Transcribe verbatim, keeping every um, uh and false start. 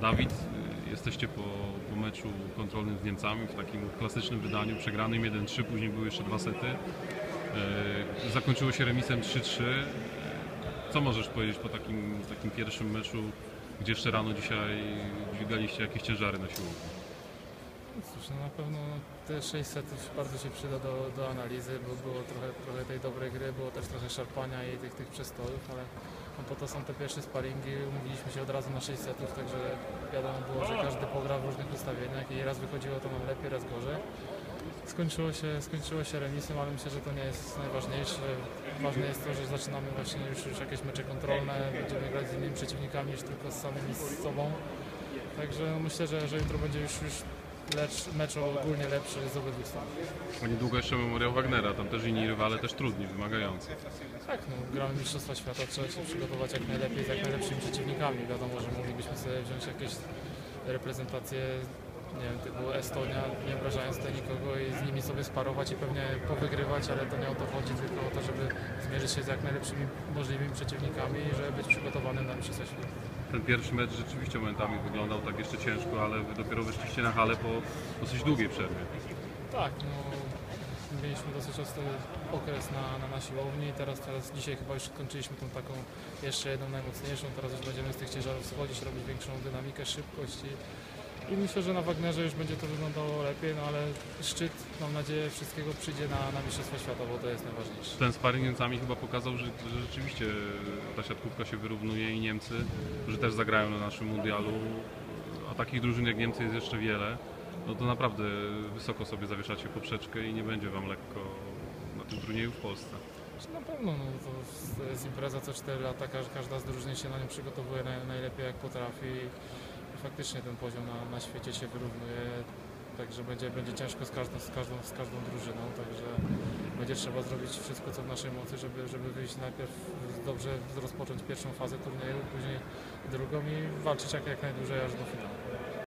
Dawid, jesteście po, po meczu kontrolnym z Niemcami w takim klasycznym wydaniu, przegranym jeden trzy, później były jeszcze dwa sety. Zakończyło się remisem trzy trzy. Co możesz powiedzieć po takim, takim pierwszym meczu, gdzie jeszcze rano dzisiaj dźwigaliście jakieś ciężary na siłowni? Cóż, no na pewno te sześć setów bardzo się przyda do, do analizy, bo było trochę, trochę tej dobrej gry, było też trochę szarpania i tych, tych przestojów, ale no po to są te pierwsze sparingi, umówiliśmy się od razu na sześć setów, także wiadomo było, że każdy pogra w różnych ustawieniach i raz wychodziło to nam lepiej, raz gorzej. Skończyło się, skończyło się remisem, ale myślę, że to nie jest najważniejsze. Ważne jest to, że zaczynamy właśnie już, już jakieś mecze kontrolne, będziemy grać z innymi przeciwnikami niż tylko z samymi z sobą. Także no myślę, że, że jutro będzie już, już lecz, mecz ogólnie lepszy z obydwu stron. A niedługo jeszcze Memoriał Wagnera, tam też inni rywale, też trudni, wymagający. Tak, no, gramy Mistrzostwa Świata, trzeba się przygotować jak najlepiej z jak najlepszymi przeciwnikami. Wiadomo, że moglibyśmy sobie wziąć jakieś reprezentacje, nie wiem, typu Estonia, nie obrażając tutaj nikogo i z nimi sobie sparować i pewnie powygrywać, ale to nie o to chodzi, tylko o to, żeby zmierzyć się z jak najlepszymi możliwymi przeciwnikami i żeby być przygotowanym na Mistrzostwa Świata. Ten pierwszy mecz rzeczywiście momentami wyglądał tak jeszcze ciężko, ale wy dopiero wyszliście na halę po dosyć długiej przerwie. Tak, no mieliśmy dosyć ostry okres na, na, na siłowni, teraz, teraz dzisiaj chyba już skończyliśmy tą taką jeszcze jedną najmocniejszą, teraz już będziemy z tych ciężarów schodzić, robić większą dynamikę, szybkość i, i myślę, że na Wagnerze już będzie to wyglądało lepiej, no ale szczyt, mam nadzieję, wszystkiego przyjdzie na, na Mistrzostwa Świata, bo to jest najważniejsze. Ten sparring z Niemcami chyba pokazał, że, że rzeczywiście ta siatkówka się wyrównuje i Niemcy, którzy też zagrają na naszym mundialu, a takich drużyn jak Niemcy jest jeszcze wiele, no to naprawdę wysoko sobie zawieszacie poprzeczkę i nie będzie wam lekko na tym turnieju w Polsce. Na pewno, no, to jest impreza co cztery lata, każda z drużyn się na nią przygotowuje naj, najlepiej jak potrafi i faktycznie ten poziom na, na świecie się wyrównuje, także będzie, będzie ciężko z każdą, z, każdą, z każdą drużyną, także będzie trzeba zrobić wszystko co w naszej mocy, żeby, żeby wyjść najpierw dobrze, rozpocząć pierwszą fazę turnieju, później drugą i walczyć jak, jak najdłużej aż do finału.